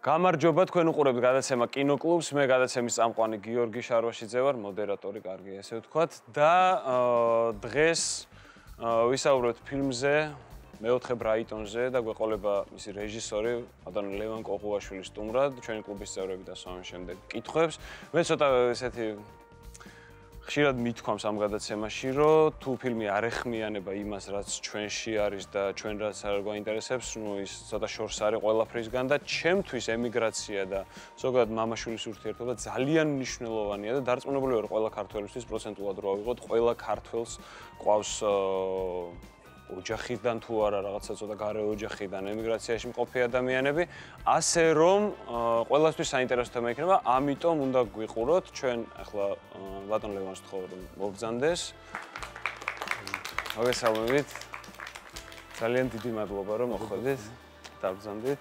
გამარჯობა თქვენ უყურებთ გადაცემა კინოკლუბს, მე გადაცემის წამყვანი გიორგი შარვაშიძე ვარ, მოდერატორი, კარგი ესე ვთქვათ და დღეს ვისაუბრებთ ფილმზე მეოთხე ბრაიტონზე და გვეყოლება მისი რეჟისორი ბატონი ლევან კოღუაშვილი სტუმრად, ჩვენი კლუბის წევრები და სხვა შემდეგ კითხვებს. მე ცოტა ესეთი ხშირად მithქვამს ამ გადაცემაში, რომ თუ ფილმი არ ეხმიანება იმას, რაც ჩვენში არის და ჩვენ რაც არ გვაინტერესებს, ნუ ის ცოტა შორს არის ყველაფრისგან და ჩემთვის ემიგრაცია და ზოგადად მამაშვილის ურთიერთობა ძალიან მნიშვნელოვანია და დარწმუნებული ვარ ყველა ქართველისთვის პროცენტულად რო ავიღოთ, ყველა ქართველს ყავს ოჯახიდან თუ არა რაღაცა ცოტა გარე ოჯახიდან ემიგრაციაში მყოფი ადამიანები, ასე რომ ყველასთვის საინტერესო თემა იქნება, ამიტომ უნდა გვიყუროთ ჩვენ ახლა ბატონ ლევანს ვთხოვ რომ მობრძანდეს. მოგესალმებით. ძალიან დიდი მადლობა რომ მოხვედით. დაბრძანდით.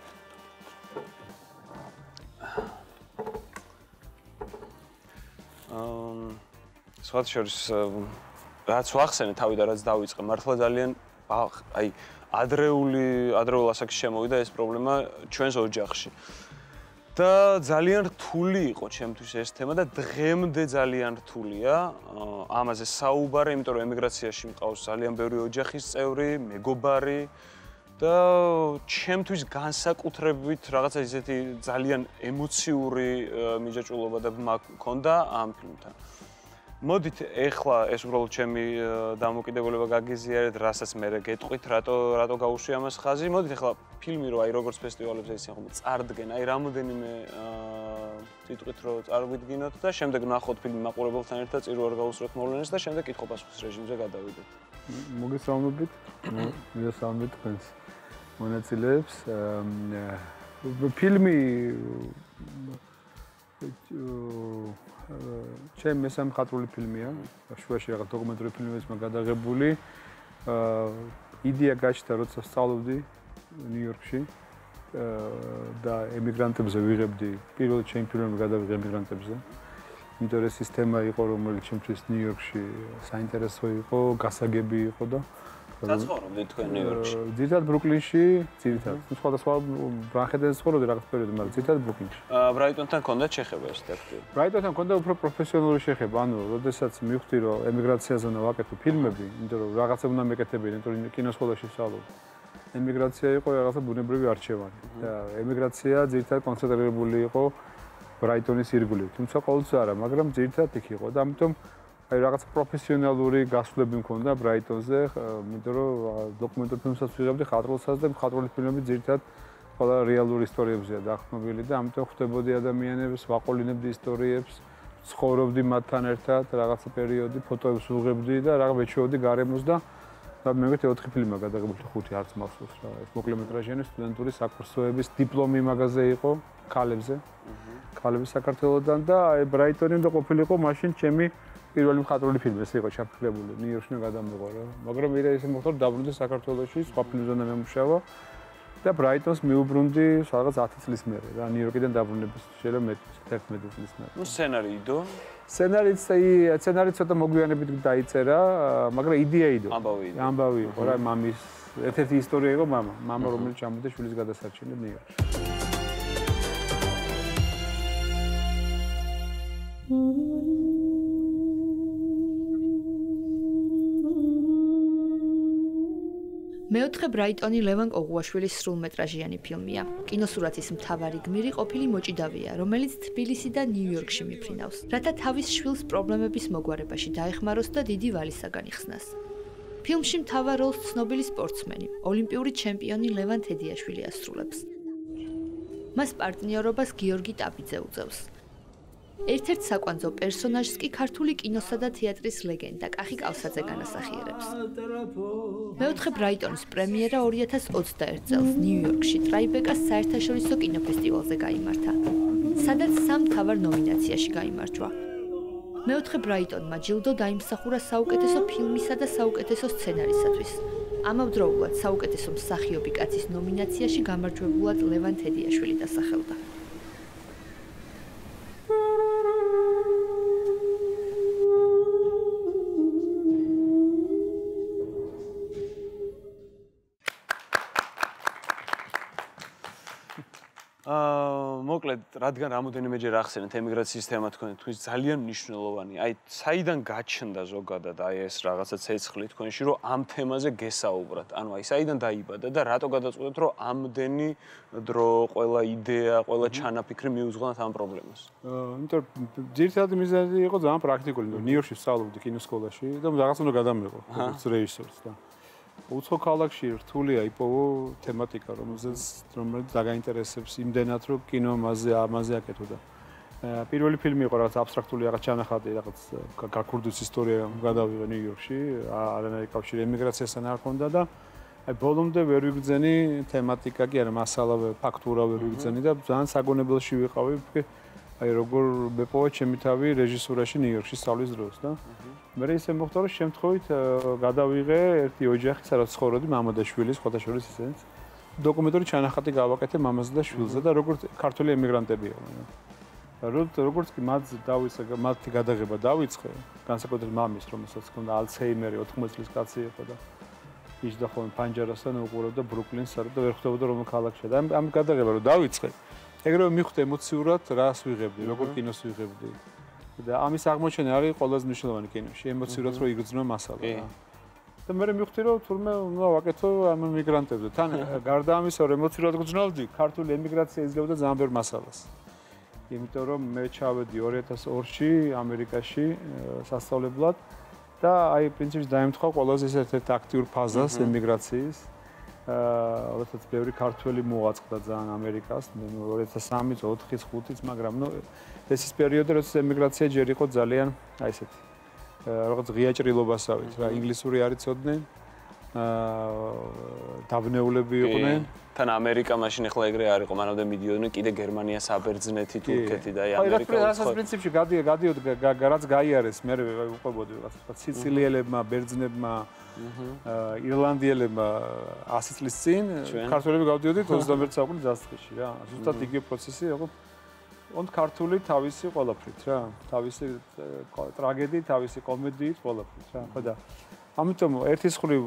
სხვა შორის რაც ვახსენე თავი და რაც დავიწყე, მართლა ძალიან აი ადრეულ ასაკში შემოვიდა ეს პრობლემა ჩვენს ოჯახში. და ძალიან რთული იყო ჩემთვის ეს თემა და დღემდე ძალიან რთულია ამაზე საუბარი, იმიტომ რომ ემიგრაციაში მყავს ძალიან ბევრი ოჯახის წევრი, მეგობარი და ჩემთვის განსაკუთრებით რაღაცა ისეთი ძალიან ემოციური მიჯაჭვულობა და მქონდა ამ ფილმთან. მოდით ეხლა ეს უბრალოდ ჩემი დამოკიდებულება გაგიზიარეთ, რასაც მე გეტყვით, რატო გაუშვი ამას ხაზი. მოდით ეხლა ფილმი რო აი როგორც ფესტივალებზე ისე ხომ წარდგენ, აი რამოდენიმე თითქოს რო წარგვიდგინოთ და შემდეგ ნახოთ ფილმი მაყურებელთან ერთად, წირო არ გაუსწროთ მოვლენებს და შემდეგ კითხვა-პასუხის რეჟიმზე გადავიდეთ. მოგესალმებით. მოგესალმებით თქვენს მონაწილეებს. ფილმი ჩემი მესამე მხატვრული ფილმია, შუაში რაღაც დოკუმენტური ფილმებიც მაგ გადაღებული. იდეა გაჩნდა, როცა სწავლობდი ნიუ-იორკში და ემიგრანტებზე ვიღებდი პირველი ჩემი ფილმები გადავიღე ემიგრანტებზე. იმიტომ რომ ეს თემა იყო, რომელიც ჩემთვის ნიუ-იორკში საინტერესო იყო, გასაგები იყო და დაცხოვრობდით თქვენ ნიუ-იორკში? ძირითადად ბრუკლინში, ძირითადად. სხვადასხვა ბრანხედაზე ცხოვრობდი რაღაც პერიოდი, მაგრამ ძირითადად ბრუკლინში. ბრაიტონთან ჰქონდათ შეხება ეს ტექსტი? ბრაიტონთან ჰქონდა უფრო პროფესიონალური შეხება, ანუ როდესაც მივხვდი რომ ემიგრაციაზე უნდა ვაკეთო ფილმები, იმიტომ რომ რაღაცა უნდა მეკეთებინა, იმიტომ რომ კინოსკოლაში ვსწავლობდი. ემიგრაცია იყო რაღაცა ბუნებრივი არჩევანი და ემიგრაცია ძირითადად კონცენტრირებული იყო ბრაიტონის ირგვლივ. თუმცა ყოველთვის არა, მაგრამ ძირითადად იქ იყო და ამიტომ აი რაღაც პროფესიონალური გასვლები მქონდა ბრაიტონზე, იმიტომ რომ დოკუმენტურ ფილმსაც ვიღებდი, ხატრულსაც და ხატრული ფილმები ძირითადად ყველა რეალური ისტორიებზეა დაყრდნობილი და ამიტომ ხვდებოდი ადამიანებს, ვაყოლინებდი ისტორიებს, ცხოვრობდი მათთან ერთად რაღაცა პერიოდი, ფოტოებს ვუღებდი და რაღაც ვეჩვეოდი გარემოს და მე 4 ფილმია გადაღებული, 5 არც მახსოვს რა. ეს მოკლემეტრაჟიანი სტუდენტური საკურსოების დიპლომი მაგაზე იყო ქალებზე. ქალების საქართველოსდან და აი ბრაიტონი უნდა ყოფილიყო მაშინ ჩემი პირველი მხატვრული ფილმი, ეს იყო ჩაფიქრებული, ნიუ-იორკში გადამეღო რა. მაგრამ მე ისე მოხდა რომ დაბრუნდი საქართველოში, სხვა ფილმზე უნდა მემუშავა და ბრაიტონს მიუბრუნდი რაღაც 10 წლის მერე რა, ნიუ-იორკიდან დაბრუნების შეიძლება მეტი, 11 წლის მერე. ნუ სცენარი იდო? სცენარი ცოტა მოგვიანებით დაიწერა, მაგრამ იდეა იდო. ამბავი იყო რა, მამის ერთ-ერთი ისტორია იყო მამა, რომელიც ჩამოვიდა შვილის გადასარჩენად ნიუ-იორკში. მეოთხე ბრაიტონი ლევან კოღუაშვილის სრულმეტრაჟიანი ფილმია. კინოსურათის მთავარი გმირი ყოფილი მოჭიდავეა, რომელიც თბილისი და ნიუ-იორკში მიფრინავს, რათა თავის შვილს პრობლემების მოგვარებაში დაეხმაროს და დიდი ვალისაგან იხსნას. ფილმში მთავარ როლს ცნობილი სპორტსმენი, ოლიმპიური ჩემპიონი ლევან თედიაშვილი ასრულებს. მას პარტნიორობას გიორგი ტაბიძე უწევს. ერთ-ერთ საკვანძო პერსონაჟს კი ქართული კინოსა და თეატრის ლეგენდა კახი კავსაძე განასახიერებს. მეოთხე ბრაიტონის პრემიერა 2021 წელს ნიუ-იორკში ტრაიბეკას საერთაშორისო კინოფესტივალზე გაიმართა, სადაც 3 მთავარ ნომინაციაში გაიმარჯვა. მეოთხე ბრაიტონმა ჯილდო დაიმსახურა საუკეთესო ფილმისა და საუკეთესო სცენარისათვის. ამავდროულად საუკეთესო მსახიობი კაცის ნომინაციაში გამარჯვებულად ლევან თედიაშვილი დასახელდა. მოკლედ, რადგან რამოდენიმეჯერ ახსენეთ ემიგრაციის თემა თქვენთვის ძალიან მნიშვნელოვანი. აი, საიდან გაჩნდა ზოგადად აი ეს რაღაცა ცეცხლი თქვენში, რომ ამ თემაზე გესაუბრათ? ანუ აი, საიდან დაიბადა და რატო გადაწყვეტეთ, რომ ამდენი დრო, ყველა იდეა, ყველა ჩანაფიქრი მიუძღვნათ ამ პრობლემას? იმიტომ რომ ძირითადი მიზეზი იყო ძალიან პრაქტიკული. ნიუ-იორკში ვსწავლობდი კინოსკოლაში და რაღაც უნდა გადამეღო როგორც რეჟისორს და უცხო ქალაქში რთულია იპოვო თემატიკა, რომელიც დაგაინტერესებს იმდენად, რომ კინო ამაზე აკეთო და პირველი ფილმი იყო რაღაც აბსტრაქტული რაღაც ჩანახატი, რაღაც გაქურდის ისტორია გადავიღე ნიუ-იორკში, არანაირი კავშირი ემიგრაციასთან არ ჰქონდა და აი ბოლომდე ვერ ვიგრძენი თემატიკა კი არა, მასალა, ფაქტურა ვერ ვიგრძენი და ძალიან საგონებელში ვიყავი, აი როგორ მეპოვა ჩემი თავი რეჟისურაში ნიუ-იორკში სწავლის დროს და მე ისე მოხდა რომ შემთხვევით გადავიღე ერთი ოჯახი, სადაც ცხოვრობდი მამა და შვილი, სხვადასხვა ისენიც დოკუმენტური ჩანახატი გავაკეთე მამაზე და შვილზე და როგორც ქართული ემიგრანტები იყვნენ. როგორც კი მათი გადაღება დავიწყე, განსაკუთრებით მამის, რომელსაც ჰქონდა ალცჰეიმერი, 80 წლის კაცი იყო და იჯდა ხოლმე პანჯარასთან უყურებდა ბრუკლინს და ვერ ხვდებოდა რომ ქალაქშია და ამ გადაღება რომ დავიწყე, ეგრევე მივხვდი ემოციურად რას ვიღებდი, როგორ კინოს ვიღებდი. და ამის აღმოჩენა არის ყველაზე მნიშვნელოვანი კინოში, ემოციურად რო იგრძნო მასალა. და მე მივხვდი რომ თურმე უნდა ვაკეთო ამ მიგრანტებზე. თან გარდა ამისა რომ ემოციურად გრძნობდი, ქართული ემიგრაცია იძლეოდა ძალიან ბევრ მასალას. იმიტომ რომ მე ჩავედი 2002-ში ამერიკაში სასწავლებლად და აი პრინციპში დაემთხვა ყველაზე ერთ-ერთ აქტიურ ფაზას ემიგრაციის. როდესაც ბევრი ქართველი მოაწყდა ძალიან ამერიკას 2003, 2004, 2005-ից, მაგრამ ეს ის პერიოდი, როდესაც ემიგრაცია ჯერ იყო ძალიან აი ესეთი რაღაც ღია ჭრილობასავით რა, ინგლისური არ იცოდნენ, დაბნეულები იყვნენ. თან ამერიკა მაშინ ახლა ეგრე არ იყო, მანამდე მიდიოდნენ კიდე გერმანია, საბერძნეთი, თურქეთი და აი ამერიკა. აი რა პრინციპში გადიოდი რაც გაიარეს, მე უყვებოდი რაღაცა სიცილიელებმა, ბერძნებმა, ირლანდიელებმა 100 წლის წინ, ქართველები გავდიოდით 21 საუკუნის დასაწყისში რა. ზუსტად იგივე პროცესი იყო. ond ქართული თავისი ყველაფრით რა, თავისი ტრაგედიით, თავისი კომედიით ყველაფრით რა. ხო და ამიტომ ერთის მხრივ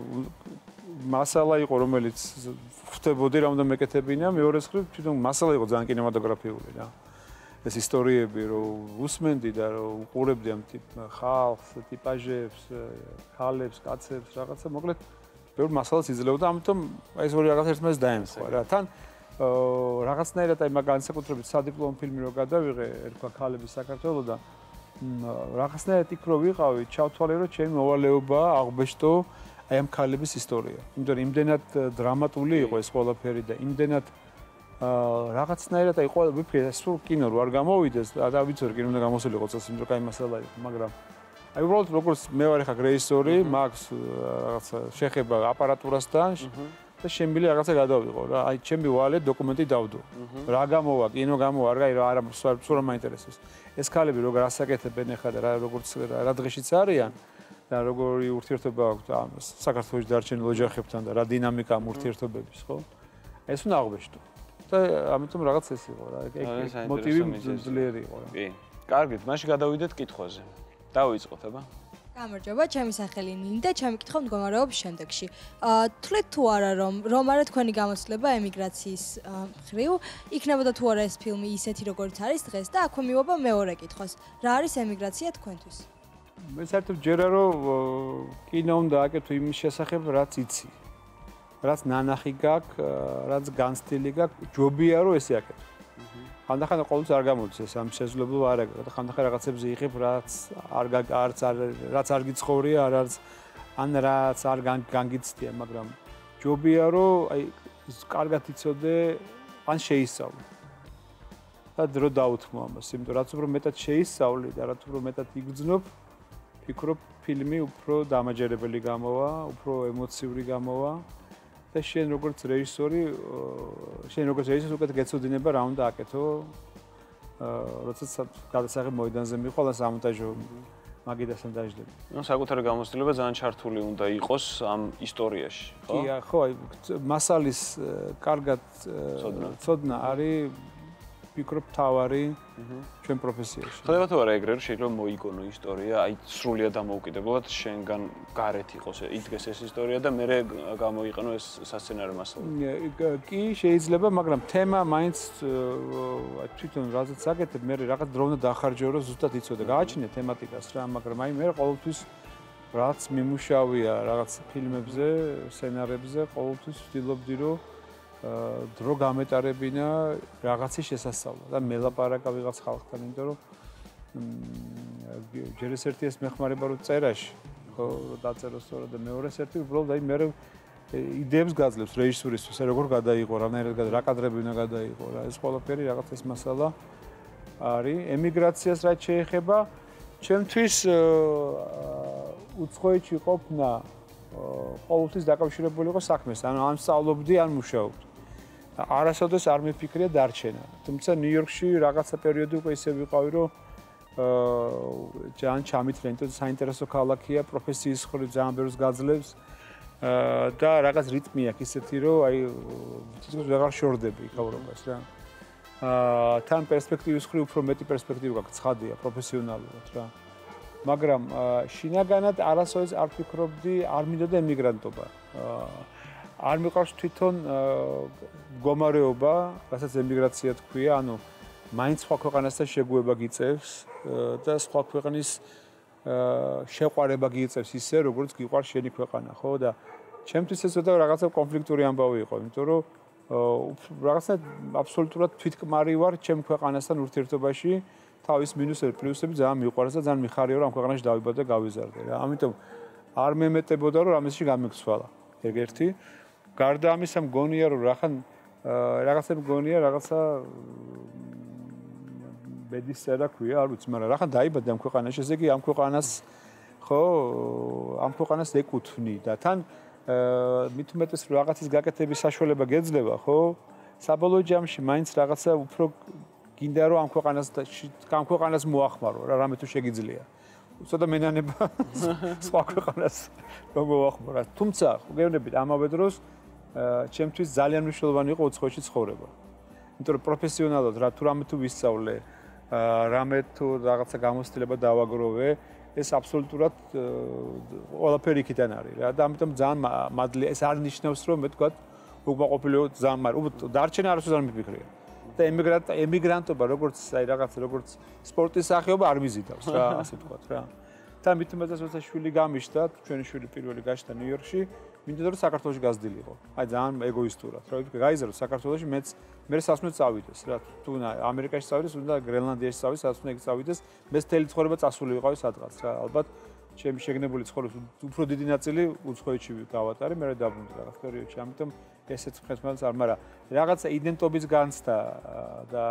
მასალა იყო, რომელიც ხვდებოდი რა უნდა მეკეთებინა, მეორეს მხრივ თვითონ მასალა იყო ძალიან კინემატოგრაფიული რა. ეს ისტორიები რომ უსმენდი და რომ უყურებდი ამ ხალხს, ტიპაჟებს, ქალებს, კაცებს, რაღაცა, მოკლედ ბევრ მასალას იძლეოდა, ამიტომ აი ეს ორი რაღაც ერთმანეთს დაემთხვა რა. თან რაღაცნაირად აი მაგ განსაკუთრებით სადიპლომო ფილმი რო გადავიღე, ერქვა ქალები საქართველოს და რაღაცნაირად იქ რო ვიყავი, ჩავთვალე რომ ჩემი მოვალეობა აღბეჭდო აი ამ ქალების ისტორია. იმიტომ რომ იმდენად დრამატული იყო ეს ყველაფერი და იმდენად რაღაცნაირად აი ყველა ვიფიქრე სულ კინო რო არ გამოვიდეს, და ვიცოდი კინო უნდა გამოსულიყო წელს, იმიტომ რომ კაი მასალა იყო, მაგრამ აი უბრალოდ როგორც მე ვარ ხა რეჟისორი, მაქვს რაღაცა შეხება აპარატურასთან და შემბილი რაღაცა გადავიღო რა. აი ჩემი ვალე დოკუმენტი დავდო. რა გამოვა, კინო გამოვა, არა სულ არ მაინტერესებს. ეს ქალები როგორ ასაკეთებენ ახლა და როგორც რა დღეშიც არიან და როგორი ურთიერთობა აქვს საქართველოს დარჩენილ ოჯახებთან და რა დინამიკა ამ ურთიერთობების, ხო? ეს უნდა აღბეჭდო. და ამიტომ რაღაც ეს იყო რა. ეგ მოტივი ძლიერი იყო რა. კი. კარგით, მაშინ გადავიდეთ კითხვაზე. დავიწყოთ, აბა. გამარჯობა, ჩემი სახელი ნინდა, ჩემი კითხვა მდგომარეობს შემდეგში. თვლით თუ არა რომ არა თქვენი გამოცდილება ემიგრაციის მხრივ, იქნებოდა თუ არა ეს ფილმი ისეთი როგორც არის დღეს და აქვე მივობა მეორე კითხვას. რა არის ემიგრაცია თქვენთვის? მე საერთოდ ჯერა რომ კინო უნდა აკეთო იმის შესახებ, რაც იცი. რაც ნანახი გაქვს, რაც განცდილი გაქვს, ჯობია რომ ესე აკეთო. ხანდახან ყოველთვის არ გამოდის ეს ამ შესაძლებლობა არ აქვს და ხანდახან რაღაცებზე იღებ, რაც არ გიცხოვრია, ან რაც არ განგიცდია, მაგრამ ჯობია რომ აი კარგად იცოდე, ან შეისწავლე. და დრო დაუთმო ამას, იმიტომ რაც უფრო მეტად შეისწავლე და რაც უფრო მეტად იგრძნობ, ფიქრობ ფილმი უფრო დამაჯერებელი გამოვა, უფრო ემოციური გამოვა. და შენ როგორც რეჟისორი უკეთ გეცოდინება რა უნდა აკეთო, როდესაც გადასაღებ მოედანზე მიყვალ და სამონტაჟო მაგიდასთან დაждები. ნუ საკუთარი გამოცდილება ძალიან ჩართული უნდა იყოს ამ ისტორიაში, ხო? კი, ხო, მასალის კარგად ცოდნა არის ვფიქრობ თავარი ჩვენ პროფესიაში. ხდება თუ არა ეგრე რომ შეიძლება მოიგონო ისტორია, აი სრულიად დამოუკიდებლად შენგან გარეთ იყოს, იდგეს ეს ისტორია და მე გამოიყენო ეს სასცენარო მასალა. კი შეიძლება, მაგრამ თემა მაინც თვითონ რაზეც აკეთებ, მე რაღაც დრო უნდა დახარჯო, რომ ზუსტად იცოდე. გააჩინე თემატიკას რა, მაგრამ აი მე ყოველთვის რაც მიმუშავია რაღაც ფილმებზე, სცენარებზე, ყოველთვის ვცდილობდი რომ დრო გამეტარებინა რაღაცის შესასწავლად და მელაპარაკა ვიღაც ხალხთან, იმიტომ რომ ჯერ ეს ერთი ეს მეხმარება რომ წერაში, ხო, დაწეროს სწორად და მეორეს ერთი უბრალოდ აი მე იდეებს გაძლევს რეჟისურისთვის, როგორ გადაიღო, რანაირად რა კადრები უნდა გადაიღო რა, ეს ყველაფერი რაღაც ეს მასალა არის. ემიგრაციას რაც შეეხება, ჩემთვის უცხოეთში ყოფნა ყოველთვის დაკავშირებული იყო საქმესთან, ან სწავლობდი, ან მუშაობდი. არასოდეს არ მიფიქრია დარჩენა. თუმცა ნიუ-იორკში რაღაცა პერიოდი უკვე ისე ვიყავი, რომ ძალიან ჩამithრე, იმიტომ საინტერესო ქალაქია, პროფესიის ხრი ძალიან ბევრს გაძლევს და რაღაც რიტმი აქვს ისეთი, რომ აი თითქოს ვეღარ შორდები იქაურობას რა. თან პერსპექტივის ხრი უფრო მეტი პერსპექტივა გაქვს, ცხადია, პროფესიონალურად რა. მაგრამ შინაგანად არასოდეს არ ვფიქრობდი, არ მინდოდა ემიგრანტობა. არ მიყვარს თვითონ მდგომარეობა, რასაც ემიგრაცია თქვია, ანუ მაინც სხვა ქვეყანასთან შეგუება გიწევს და სხვა ქვეყნის შეყვარება გიწევს ისე, როგორც გიყვარს შენი ქვეყანა, ხო? და ჩემთვის ეს ცოტა რაღაცა კონფლიქტური ამბავი იყო, იმიტომ რომ რაღაცა აბსოლუტურად თვითკმარი ვარ ჩემ ქვეყანასთან ურთიერთობაში. თავის მინუსები, პლუსები ძალიან მიყვარს და ძალიან მიხარია რომ ამ ქვეყანაში დავიბადე და გავიზარდე რა. ამიტომ არ მემეტებოდა რომ ამაში გამეცვალა. ეგ-ერთი. გარდა ამისა მგონია რომ რაღაცა მგონია რაღაცა ბედისწერა ქვია, არ ვიცი, მაგრამ რახან დაიბადე ამ ქვეყანაში, ესე იგი ამ ქვეყანას ხო, ამ ქვეყანას ეკუთვნი და თან მით უმეტეს რომ რაღაცის გაკეთების საშუალება გეძლევა, ხო? საბოლოო ჯამში მაინც რაღაცა უფრო გინდა რომ ამ ქვეყანას მოახმარო რა, რამე თუ შეგიძლია. უცოტა მენანება სხვა ქვეყანას რომ მოახმარო. თუმცა, გეუბნებით ამავე დროს ჩემთვის ძალიან მნიშვნელოვანი იყო უცხოეთში ცხოვრება. იმიტომ რომ პროფესიონალად რა თუ რამე თუ ვისწავლე, რამე თუ რაღაცა გამოცდილება დავაგროვე, ეს აბსოლუტურად ყველაფერი იქიდან არის რა და ამიტომ ძალიან მადლია. ეს არ ნიშნავს რომ მე თქვა უკმაყოფილო ძალიან, მაგრამ დარჩენა არასოდეს არ მიფიქრია. და ემიგრანტობა როგორც აი რაღაც როგორც სპორტის სახეობა არ მიზიდავს რა, ასე ვთქვათ რა. და მით უმეტეს როცა შვილი გამიშთა, ჩვენი შვილი პირველი გაჩნდა ნიუ-იორკში, მინდოდა რომ საქართველოში გაზრდილიყო. აი ძალიან ეგოისტურად, რა ვთქვი, გაიზარდო საქართველოში, მე სასმე წავიდეს რა. თუ ამერიკაში წავიდეს, უნდა გრენლანდიაში წავიდეს, სასმე εκεί წავიდეს, მე მთელი ცხოვრება წასული ვიყავი სადღაც რა. ალბათ ჩემი შეგნებული ცხოვრების უფრო დიდი ნაწილი უცხოეთში გავატარე, მე დაბრუნდი რაღაც პერიოდში. ამიტომ ესეც ხეთმალს არ, მაგრამ რაღაცა იდენტობის განცდა და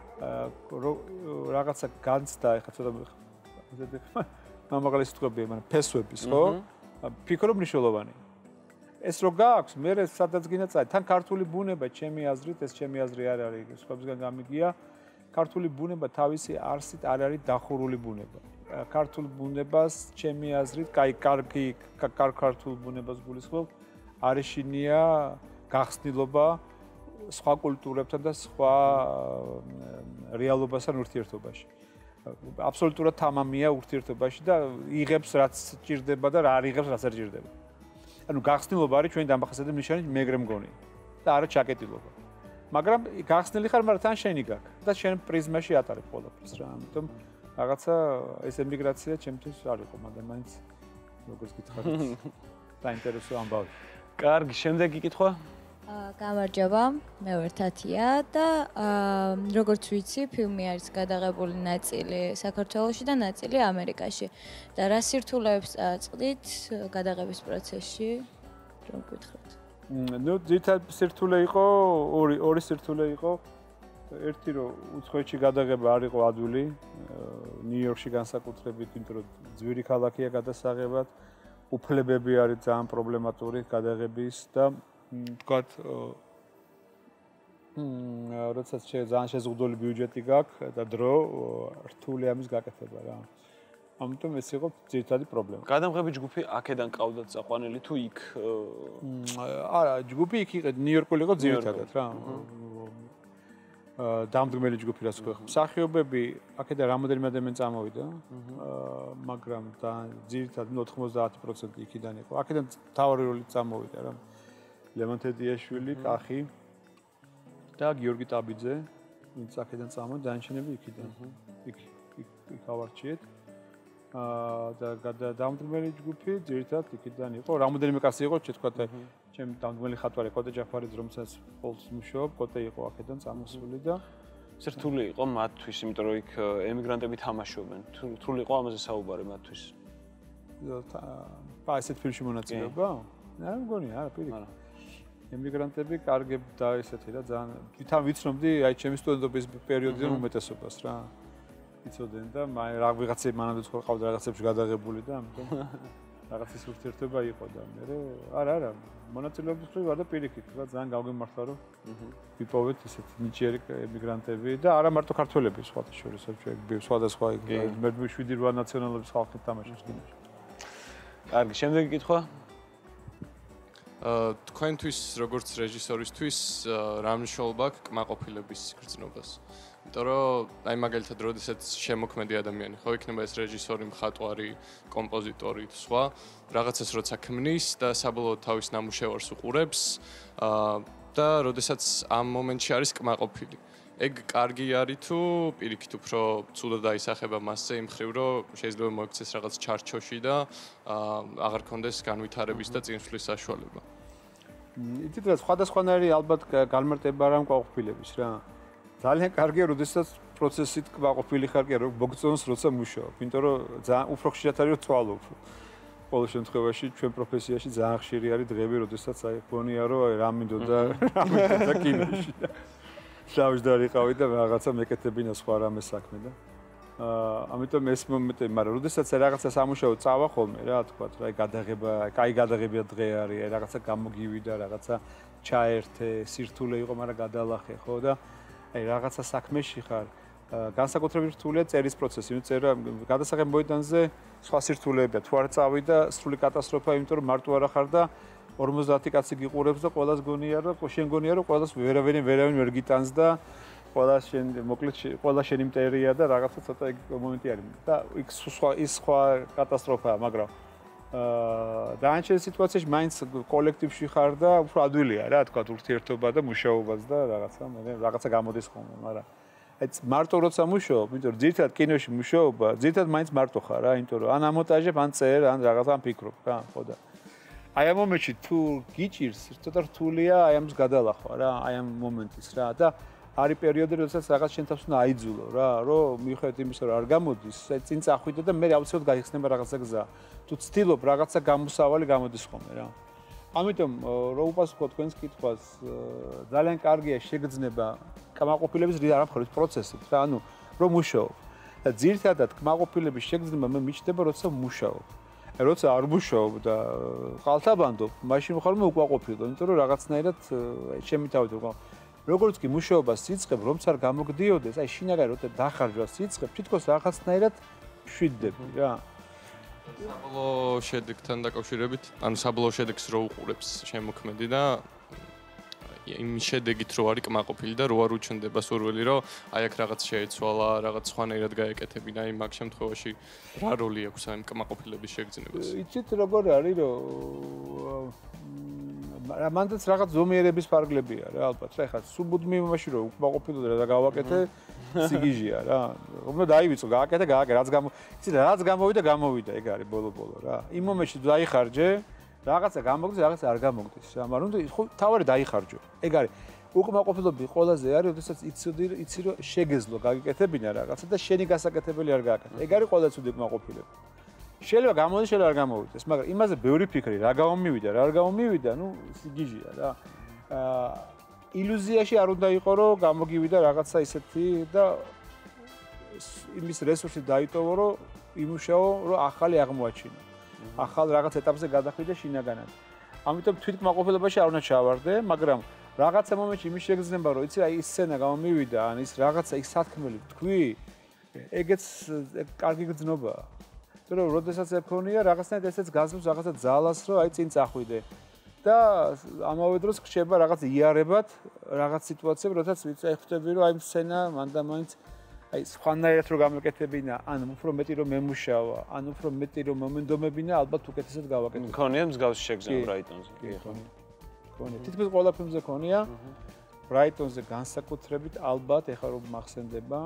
რაღაცა განცდა, ეხლა ცოტა მამაღალი სიტყვებია, მაგრამ ფესვების, ხო? ფიქრობ მნიშვნელოვანია. ეს რო გააქვს, მე სადაც გინდა წაი, თან ქართული ბუნება, ჩემი აზრით, ეს ჩემი აზრი არ არის, სხვებისგან გამიგია, ქართული ბუნება თავისი არსით არ არის დახურული ბუნება. ქართულ ბუნებას, ჩემი აზრით, კარგი ქართულ ბუნებას გულისხმობ, არეშინია გახსნილობა სხვა კულტურებთან და სხვა რეალობასთან ურთიერთობაში. აბსოლუტურად თამამია ურთიერთობაში და იღებს რაც ჭირდება და რა არ იღებს რაც არ ჭირდება. ანუ გახსნილობა არის ჩვენი დამახასიათებელი ნიშანი, მეგრე მგონი და არა ჩაკეტილობა. მაგრამ გახსნილი ხარ, მაგრამ თან შენი გაქვს და შენ პრიზმაში ატარებ ყველაფერს რა. ამიტომ რაღაცა ეს ემიგრაცია ჩემთვის არ იყო, მაგრამ მაინც როგორც გითხარით, საინტერესო ამბავი. კარგი, შემდეგი კითხვა? გამარჯობა, მე ვარ თათია და როგორც ვიცი, ფილმი არის გადაღებული ნაწილი საქართველოში და ნაწილი ამერიკაში. და რა სირთულეებს წაწყდით გადაღების პროცესში? რომ გითხრათ. ნუ ძირითადად სირთულე იყო ორი სირთულე იყო. ერთი რომ უცხოეთში გადაღება არ იყო ადვილი, ნიუ-იორკში განსაკუთრებით, იმიტომ რომ ძვირი ქალაქია გადასაღებად, უფლებები არის ძალიან პრობლემატური გადაღების და ვთქვათ, როდესაც ძალიან შეზღუდული ბიუჯეტი გაქვს და დრო, რთული ამის გაკეთება რა. ამიტომ ეს იყო ძირითადი პრობლემა. გადამღები ჯგუფი აქედან ყავდათ წაყვანილი თუ იქ? არა, ჯგუფი იქ იყო, ნიუ-იორკული იყო ძირითადად რა. დამდგმელი ჯგუფი რაც ქვია. მსახიობები აქედან რამოდენიმე ადამიანი წამოვიდა, მაგრამ და ძირითადად 90% იქიდან იყო. აქედან თავარი როლი წამოვიდა რა. ლევან თედიაშვილი, კახი და გიორგი ტაბიძე, ვინც აქედან წამოვიდა, დანარჩენები იქიდან. იქ ავარჩიეთ. და დამდგმელი ჯგუფი ძირითადად იქიდან იყო. რამოდენიმე კაცი იყო, თქვა ჩემი დამდგმელი ხატვარი კოტე ჯაფარიძე, რომელსაც ყოველთვის მუშაობ, კოტე იყო აქედან წამოსული და ეს რთული იყო მათთვის, იმიტომ რომ იქ ემიგრანტები თამაშობენ. რთული იყო ამაზე საუბარი მათთვის. ესეთ ფილმში მონაწილეობა? არა, მგონი, არა, პირიქით. ემიგრანტები კარგებ და ესეთი რა, ძალიან ვითარ ვიცნობდი აი ჩემი სტუდენტობის პერიოდიდან უმეტესობას რა. იცოდნენ და რა ვიღაცები მანამდე თქო ყავდა რაღაცებში გადაღებული და ამიტომ რაღაცის ურთიერთობა იყო და მე არა მონაწილეობის ხრი ვარ და პირიქით რა ძალიან გავგემართლა რომ ვიპოვეთ ესეთი ნიჭიერი ემიგრანტები და არა მარტო ქართველები სხვათა შორის სხვადასხვა მე 7-8 ნაციონალობის ხალხი თამაშობს კინოში. კარგი, შემდეგი კითხვა? თქვენთვის როგორც რეჟისორისთვის რა მნიშვნელობა აქვს კმაყოფილების გრძნობას? იმიტომ რომ აი მაგალითად როდესაც შემოქმედი ადამიანი ხო იქნება ეს რეჟისორი, მხატვარი, კომპოზიტორი თუ სხვა, რაღაცას როცა ქმნის და საბოლოოდ თავის ნამუშევარს უყურებს და როდესაც ამ მომენტში არის კმაყოფილი. ეგ კარგი არის თუ პირიქით უფრო ცუდად აისახება მასზე იმ ხრივ რომ შეიძლება მოექცეს რაღაც ჩარჩოში და აღარ კონდეს განვითარების და წინსვლის საშუალება. იცით რა სხვადასხვანაირი ალბათ განმარტება რა კმაყოფილების რა. ძალიან კარგია, როდესაც პროცესით კმაყოფილი ხარ კი რომ მოგწონს როცა მუშაობ, იმიტომ რომ ძალიან უფრო ხშირად არის რომ წვალობ. ყოველ შემთხვევაში ჩვენ პროფესიაში ძალიან ხშირი არის დღეები, როდესაც აი გონია რომ აი რა მინდოდა კინოში. შავშდარი ყავი და რაღაცა მეკეთებინა სხვა რამე საქმე და ამიტომ ეს მომენტი, მაგრამ როდესაც რაღაცა სამუშაო წავა ხოლმე რა თქვა, რა გადაღება, კაი გადაღებია დღე არის, რაღაცა გამოგივიდა, რაღაცა ჩაერთე, სირთულე იყო, მაგრამ გადალახე ხო და აი რაღაცა საქმეში ხარ. განსაკუთრებით რთულია წერის პროცესი, იმიტომ წერა გადასაღებ მოედანზე სხვა სირთულეებია. თუ არ წავიდა, სრული კატასტროფა, იმიტომ რომ მარტო არა ხარ და 50 კაცი გიყურებს და ყველას გონია რომ შენ გონია რომ ყველას ვერავინ ვერ გიტანს და ყველა შენ მოკლედ ყველა შენი მტერია და რაღაცა ცოტა ეგ მომენტი არის. და იქ სხვა კატასტროფაა, მაგრამ დანარჩენ სიტუაციაში მაინც კოლექტივში ხარ და უფრო ადვილია რა თქვა ურთიერთობა და მუშაობაც და რაღაცა გამოდის ხოლმე, მაგრამ აი მარტო როცა მუშაობ, იმიტომ რომ ძირითადად კინოში მუშაობა, ძირითადად მაინც მარტო ხარ რა, იმიტომ რომ ან ამონტაჟებ, ან წერ, ან რაღაცა ან ფიქრობ რა, ხო და აი ამ მომენტში თუ გიჭირს, ცოტა რთულია აი ამის გადალახვა რა, აი ამ მომენტის რა და არის პერიოდი, როდესაც რაღაც შენ თავს უნდა აიძულო რა, რომ მიუხედავად იმისა, რომ არ გამოდის, წინ წახვიდე და მე აუცილებლად გაიხსნება რაღაცა გზა. თუ ცდილობ რაღაცა გამოსავალი გამოდის ხოლმე რა. ამიტომ რო უპასუხო თქვენს კითხვას, ძალიან კარგია შეგრძნება კმაყოფილების არამხრივ პროცესით რა, ანუ რომ მუშაობ. და ძირითადად კმაყოფილების შეგრძნება მე მიჩნდება, როცა მუშაობ. როცა არ მუშაობ და ყალთაბანდობ, მაშინ ხოლმე უკმაყოფილო, იმიტომ რომ რაღაცნაირად ჩემი თავით ვიყო. როგორც კი მუშაობას სიწყებ, რომც არ გამოგდიოდეს, აი შინაგან როცა დახარჯვას სიწყებ, თითქოს რაღაცნაირად შვიდდები რა. საბოლოო შედეგთან დაკავშირებით, ანუ საბოლოო შედეგს რო უყურებს შემოქმედი და იმ შედეგით რო არის კმაყოფილი და რო არ უჩნდება სურვილი, რომ აი აქ რაღაც შეეცვალა, რაღაც სხვანაირად გაეკეთებინა, აი მაგ შემთხვევაში რა როლი აქვს ამ კმაყოფილების შეგრძნებას? იცით როგორ არის, რომ მანდაც რაღაც ზომიერების ფარგლებია რა, ალბათ. რა ხა სუბუდმი იმაში რომ უკმაყოფილო და გავაკეთე, სიგიჟია რა. უნდა დაივიწყო, გააკეთე, რაც გამოვიდა, ეგ არის ბოლო-ბოლო რა. იმ მომენტში დაიხარჯე, რაღაცა გამოგდის, რაღაცა არ გამოგდის რა, მაგრამ უნდა ხო თავარი დაიხარჯო. ეგ არის უკმაყოფილობის ყველაზე არის, როდესაც იცი რომ შეგეძლო, გაგიკეთებინა რაღაცა და შენი გასაკეთებელი არ გააკეთე. ეგ არის ყველაზე ცუდი უკმაყოფილება. შეიძლება გამოვიდეს, შეიძლება არ გამოვიდეს, მაგრამ იმაზე ბევრი ფიქრი, რა გამომივიდა, რა არ გამომივიდა, ნუ სიგიჟია რა. ილუზიაში არ უნდა იყო, რომ გამოგივიდა რაღაცა ისეთი და იმის რესურსი დაიტოვო, რომ იმუშაო, რომ ახალი აღმოაჩინო. ახალ რაღაც ეტაპზე გადახვიდე შინაგანად. ამიტომ თვითკმაყოფილებაში არ უნდა ჩავარდე, მაგრამ რაღაცა მომენტში იმის შეგრძნება, რომ იცი, აი ის სცენა გამომივიდა, ან ის რაღაცა ის სათქმელი თქვი, ეგეც კარგი გრძნობაა. რომ როდესაც ექონია რაღაცნაირად ესეც გაზრდოს რაღაცა ძალას, რომ აი წინ წახვიდე. და ამავე დროს ხდება რაღაც იარებად, რაღაც სიტუაციები, როდესაც ხვდები რომ აი სცენა მანდამაინც აი სხვანაირად რო გამეკეთებინა, ან უფრო მეტი რომ მემუშავა, ან უფრო მეტი რომ მომენდომებინა, ალბათ უკეთესად გავაკეთებ. მქონია მსგავსი შეგრძნება ბრაიტონზე. კი, მქონია. თითქმის ყველა ფილმზე მქონია. ბრაიტონზე განსაკუთრებით ალბათ ეხლა რომ მახსენდება.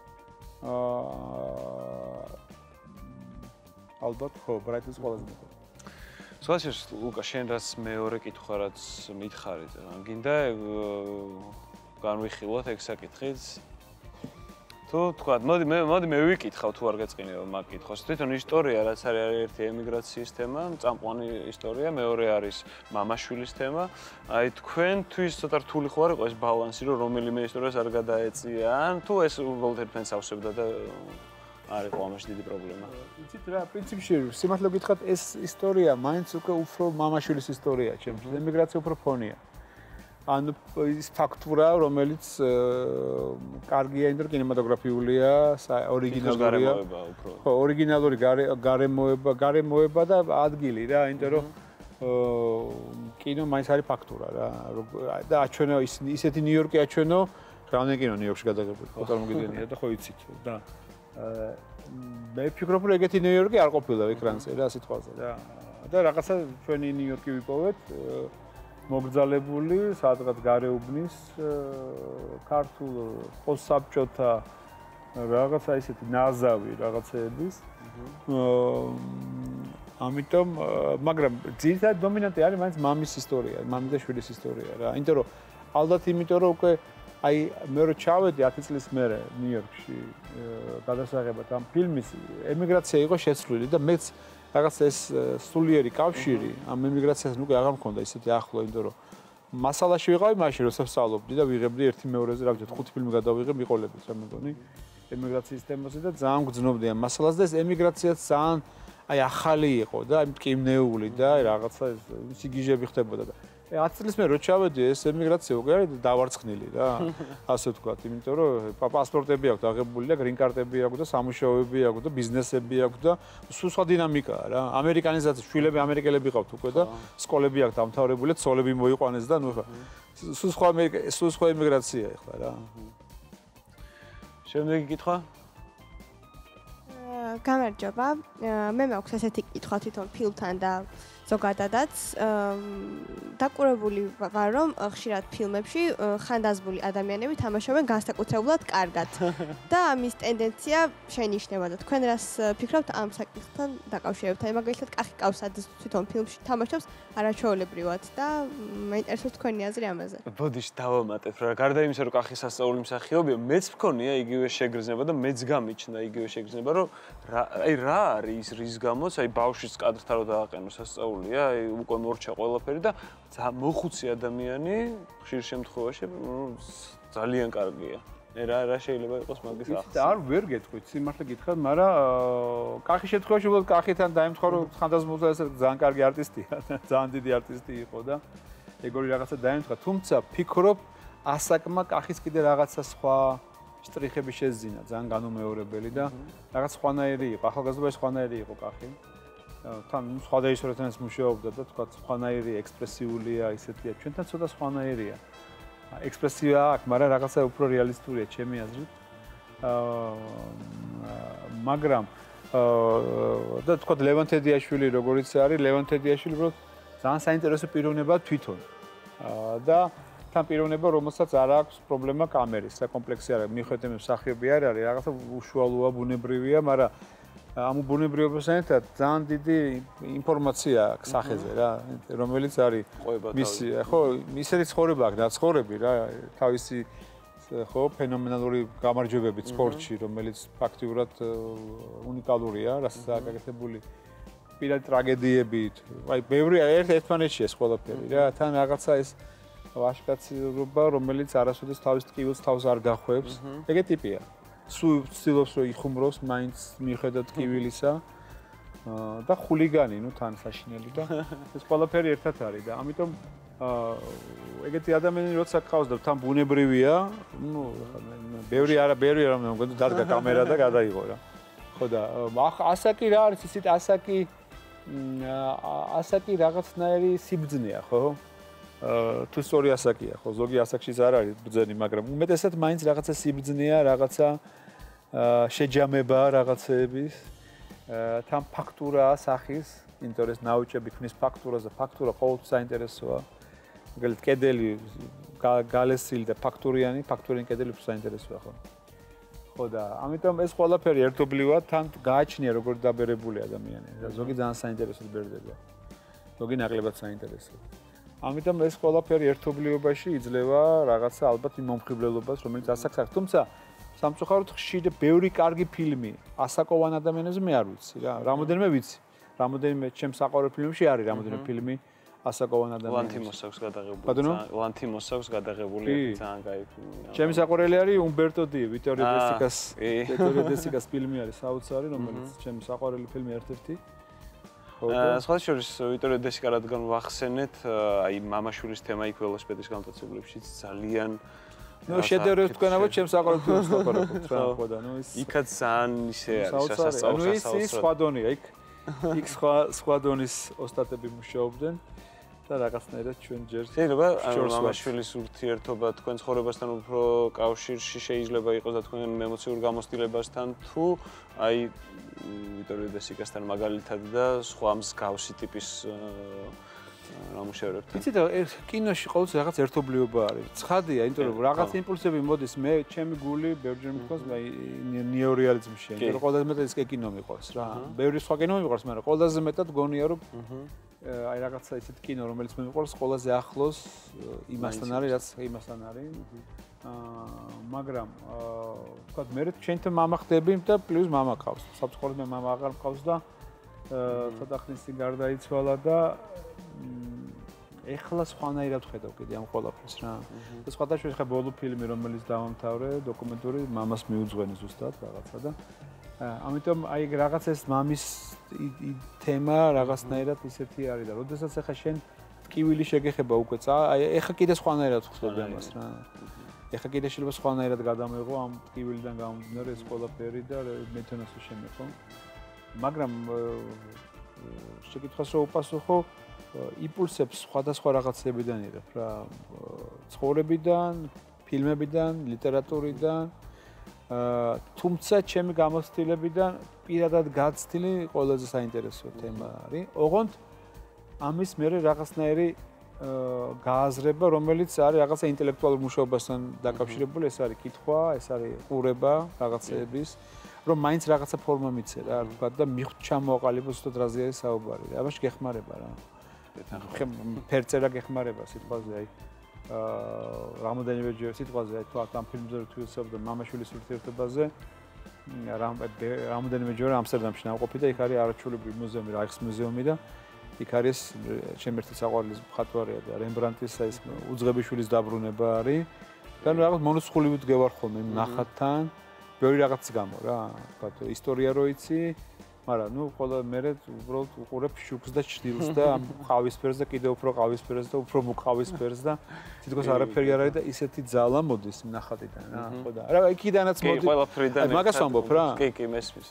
ალბათ ხო, ბრაიტონზე ყველაზე მეტი. სხვათა ლუკა შენ რაც მეორე კითხვა რაც მითხარით, გინდა განვიხილოთ ეგ საკითხიც. თუ თქვა, მოდი მე ვიკითხავ თუ არ გეწყინება მაგ კითხვას. თვითონ ისტორია რაც არის ერთი ემიგრაციის თემა, წამყვანი ისტორია, მეორე არის მამაშვილის თემა. აი თქვენთვის ცოტა რთული ხო არ იყო ეს ბალანსი, რომ რომელიმე ისტორიას არ გადაეწია, ან თუ ეს უბრალოდ ერთმანეთს ავსებდა და არ იყო ამაში დიდი პრობლემა. იცით რა, პრინციპში სიმართლე გითხრათ, ეს ისტორია მაინც უკვე უფრო მამაშვილის ისტორია, ჩემთვის. ემიგრაცია უფრო ფონია. ანუ ის ფაქტურა, რომელიც კარგია, იმიტომ რომ კინემატოგრაფიულია, ორიგინალურია. ხო, ორიგინალური გარემოება და ადგილი რა, იმიტომ რომ კინო მაინც არის ფაქტურა რა. და აჩვენო ისეთი ნიუ-იორკი აჩვენო, რამდენი კინო ნიუ-იორკში გადაღებული, წარმოგიდგენია და ხო იცით და მე ვფიქრობ, რომ ეგეთი ნიუ-იორკი არ ყოფილა ეკრანზე რა, სიტყვაზე რა. და რაღაცა ჩვენი ნიუ-იორკი ვიპოვეთ. მოგრძალებული, სადღაც გარეუბნის ქართულ პოსტსაბჭოთა რაღაცა ისეთი ნაზავი რაღაცეების. ამიტომ, მაგრამ ძირითადად დომინანტი არის მაინც მამის ისტორია, მამის და შვილის ისტორია რა. იმიტომ რომ ალბათ იმიტომ რომ უკვე აი მე რო ჩავედი 10 წლის მერე ნიუ-იორკში გადასაღებად ამ ფილმის ემიგრაცია იყო შეცვლილი და მეც რაღაც ეს სულიერი კავშირი ამ ემიგრაციასთან უკვე აღარ მქონდა ისეთი ახლო, იმიტომ რომ მასალაში ვიყავი მაშინ როცა ვსწავლობდი და ვიღებდი ერთი მეორეზე რა ვიცი 5 ფილმი გადავიღებ მიყოლებით რა მეგონი ემიგრაციის თემაზე და ძალიან გძნობდი ამ მასალას და ეს ემიგრაციაც ძალიან აი ახალი იყო და აი მტკივნეული და აი რაღაცა სიგიჟები ხდებოდა და 10 წლის მერე რო ჩავედი ეს ემიგრაცია უკვე არის დავარცხნილი რა ასე ვთქვათ, იმიტომ რომ პასპორტები აქვს აღებული და გრინ კარტები აქვს და სამუშაოები აქვს და ბიზნესები აქვს და სხვა დინამიკაა რა. ამერიკანიზაცია, შვილები ამერიკელები ყავთ უკვე და სკოლები აქვს დამთავრებული, ცოლები მოიყვანეს და ნუ ხა სულ სხვა ემიგრაცია ახლა რა. შემდეგი კითხვა? გამარჯობა. მე მაქვს ესეთი კითხვა თვითონ ფილმთან და ზოგადადაც დაკვირვებული ვარ, რომ ხშირად ფილმებში ხანდაზმული ადამიანები თამაშობენ განსაკუთრებულად კარგად და ამის ტენდენცია შეინიშნება და თქვენ რას ფიქრობთ ამ საკითხთან დაკავშირებით? აი მაგალითად კახი კავსაძე თვითონ ფილმში თამაშობს არაჩვეულებრივად და მაინტერესებს თქვენი აზრი ამაზე. ბოდიშ დავამატებ რა, გარდა იმისა რომ კახის სასწაული მსახიობია, მეც მქონია იგივე შეგრძნება და მეც გამიჩნდა იგივე შეგრძნება, რომ აი რა არის რის გამოც აი ბავშვის კადრთან რო დააყენო სასწაულია, აი უკვე მორჩა ყველაფერი და მოხუცი ადამიანი ხშირ შემთხვევაში ძალიან კარგია. რა შეიძლება იყოს მაგის ახსნა? არ ვერ გეტყვით, სიმართლე გითხრათ, მაგრამ კახის შემთხვევაში უბრალოდ კახითან დაემთხვა, რომ ხანდაზმულზე ეს ძალიან კარგი არტისტია, ძალიან დიდი არტისტი იყო და ეგორი რაღაცა დაემთხვა, თუმცა ფიქრობ ასაკმა კახის კიდე რაღაცა სხვა შტრიხები შეძინა, ძალიან განუმეორებელი და რაღაც სხვანაირი იყო, ახალგაზრდობაში სხვანაირი იყო კახი. თან სხვა რეჟისორებთან მუშაობდა და თქვა სხვანაირი ექსპრესიულია, ისეთია, ჩვენთან ცოტა სხვანაირია. ექსპრესია აქვს, მაგრამ რაღაცა უფრო რეალისტურია ჩემი აზრით. მაგრამ და თქვა ლევან თედიაშვილი როგორიც არის, ლევან თედიაშვილი უბრალოდ ძალიან საინტერესო პიროვნება თვითონ. და თან პიროვნება, რომელსაც არ აქვს პრობლემა კამერის, საკომპლექსი არ აქვს, მიხვედრე მსახიობი არ არის, რაღაცა უშუალოა, ბუნებრივია, მაგრამ ამ ბუნებრივობასთან ერთად ძალიან დიდი ინფორმაცია აქვს სახეზე რა, რომელიც არის მისი, ხო, ისეთი ცხოვრება აქვს, ნაცხოვრები რა, თავისი ხო, ფენომენალური გამარჯვებებით სპორტში, რომელიც ფაქტიურად უნიკალურია, რასაც აკეთებული პირადი ტრაგედიებით. აი, ბევრი ერთმანეთში ეს ყველაფერი რა, თან რაღაცა ეს ვაჟკაცობა, რომელიც არასოდეს თავის ტკივილს თავს არ გახვევს. ეგეთი ტიპია. სულ ცდილობს რომ იხუმროს მაინც მიხედავთ ტკივილისა და ხულიგანი, ნუ თან საშინელი და ეს ყველაფერი ერთად არის და ამიტომ ეგეთი ადამიანი როცა გყავს და თან ბუნებრივია, ნუ ბევრი არა მე მგონი დადგა კამერა და გადაიღო რა. ხო და ასაკი რა არის ისეთ ასაკი ასაკი რაღაცნაირი სიბძნეა, ხო? თუ სწორი ასაკია, ხო, ზოგი ასაკშიც არ არის ბძენი, მაგრამ უმეტესად მაინც რაღაცა სიბძნეა, რაღაცა შეჯამება რაღაცეების, თან ფაქტურაა სახის, იმიტომ რომ ნაუჭები ქმნის ფაქტურას და ფაქტურა ყოველთვის საინტერესოა. მაგალითად, კედელი გალესილი და ფაქტურიანი კედელი უფრო საინტერესოა, ხო? ხო და ამიტომ ეს ყველაფერი ერთობლივად თან გააჩნია როგორ დაბერებული ადამიანი. ზოგი ძალიან საინტერესოდ ბერდება. ზოგი ნაკლებად საინტერესოა. ამიტომ ეს ყველაფერი ერთობლიობაში იძლევა რაღაცა ალბათ იმ მომხიბლელობას, რომელიც ასაკს აქვს. თუმცა სამწუხაროდ ხშირ ბევრი კარგი ფილმი ასაკოვან ადამიანებზე მე არ ვიცი რა. რამოდენიმე ვიცი. რამოდენიმე ჩემს საყვარელ ფილმებში არის რამოდენიმე ფილმი ასაკოვან ადამიანებზე. ლანთიმოს აქვს გადაღებული. ლანთიმოს აქვს გადაღებული ძალიან კაი ფილმი. ჩემი საყვარელი არის უმბერტო დი, ვიტორიო დესიკას ფილმი არის საოცარი, რომელიც ჩემი საყვარელი ფილმი ერთ-ერთი. სხვა შორის ვიტორიო დესიკა რადგან ვახსენეთ, აი მამაშვილის თემა იქ ველოსიპედის განმტაცებლებშიც ძალიან შედევრებს თქვენ ალბათ ჩემს საყვარელ ფილმს ვაყურებთ რა, ხო და ის იქაც ძალიან ისე არის სასწაულს. ის სხვა დონეა იქ. იქ სხვა დონის ოსტატები მუშაობდნენ. და რაღაცნაირად ჩვენ ჯერ შეიძლება მამაშვილის ურთიერთობა თქვენ ცხოვრებასთან უფრო კავშირში შეიძლება იყოს და თქვენ ემოციურ გამოცდილებასთან თუ აი ვიტორიო დესიკასთან მაგალითად და სხვა მსგავსი ტიპის ნამუშევრებთან. იცით რა კინოში ყოველთვის რაღაც ერთობლიობა არის. ცხადია, იმიტომ რომ რაღაც იმპულსები მოდის მე ჩემი გული ბევრჯერ მიყვარს ნეორეალიზმში. იმიტომ რომ ყველაზე მეტად ის კინო მიყვარს რა. ბევრი სხვა კინო მიყვარს, მაგრამ ყველაზე მეტად გონია რომ აი რაღაცა ისეთ კინო რომელიც მე მიყვარს ყველაზე ახლოს იმასთან არის რაც იმასთან არის. მაგრამ ვთქვათ მე ჩვენთან მამა ხდები და პლუს მამა ყავს. საფრთხოდ მე მამა აღარ მყავს და ცოტა ხნის წინ გარდაიცვალა და ეხლა სხვანაირად ხედავ კიდე ამ ყველაფერს რა. ეს სხვადასხვა ხა ბოლო ფილმი რომელიც დავამთავრე დოკუმენტური მამას მიუძღვენი ზუსტად რაღაცა და ამიტომ აი რაღაც ეს მამის თემა რაღაცნაირად ისეთი არის და როდესაც ახლა შენ ტკივილი შეგეხება უკვე აი ეხლა კიდე სხვანაირად ხდება ამას რა. ეხლა კიდე შეიძლება სხვანაირად გადამეღო ამ ტკივილიდან გამომდინარე ეს ყველაფერი და მეთონას შემეხო. მაგრამ შეკითხვას რო უპასუხო იმპულსებს სხვადასხვა რაღაცებიდან იღებ რა. ცხოვრებიდან, ფილმებიდან, ლიტერატურიდან თუმცა ჩემი გამოცდილებიდან პირადად გაცდილი ყველაზე საინტერესო თემა არის. ოღონდ ამის მერე რაღაცნაირი გააზრება, რომელიც არის რაღაცა ინტელექტუალურ მუშაობასთან დაკავშირებული, ეს არის კითხვა, ეს არის ყურება რაღაცეების, რომ მაინც რაღაცა ფორმა მიცე რა, თქვა და ჩამოაყალიბო ზუსტად რაზე არის საუბარი. ამაში გეხმარება რა. ფერწერა გეხმარება სიტყვაზე, აი რამოდენიმე ჯერ სიტყვაზე, აი თქვა ამ ფილმზე თუ ვისაუბრებ მამაშვილის ურთიერთობაზე, რამოდენიმე ჯერ ამსტერდამში ნავყოფი და იქ არის არაჩვეულებრივი მუზეუმი, რაიხს მუზეუმი და იქ არის ჩემი ერთი საყვარელი მხატვარია და რემბრანდტის ეს უძღებიშვილის დაბრუნება არის. და ნუ რაღაც მონოსხული ვდგევარ ხოლმე ნახატთან, ბევრი რაღაც გამო რა, თქვა ისტორია რო იცი, მაგრამ ნუ ყველა მერე უბრალოდ უყურებ შუქს და ჩრდილს და ამ ყავისფერს და კიდევ უფრო ყავისფერს და უფრო მუყავისფერს და თითქოს არაფერი არ არის და ისეთი ძალა მოდის ნახატიდან რა, ხო და რა იქიდანაც მოდის. კი, ყველაფრიდან. მაგას ვამბობ რა. კი, მესმის.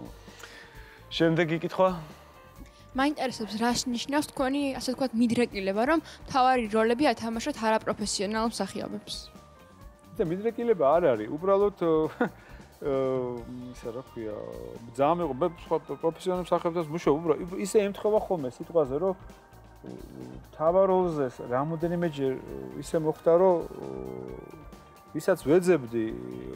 შემდეგი კითხვა მაინტერესებს რა ნიშნავს თქვენი ასე ვთქვათ მიდრეკილება რომ თავარი როლები ათამაშოთ არაპროფესიონალ მსახიობებს. და მიდრეკილება არ არის, უბრალოდ ისა რა ქვია, ძალიან მე სხვა პროფესიონალ მსახიობებს მუშაობ, უბრალოდ ისე ემთხვევა ხოლმე სიტყვაზე, რომ თავარ როლზე რამოდენიმეჯერ ისე მოხდა, რომ ვისაც ვეძებდი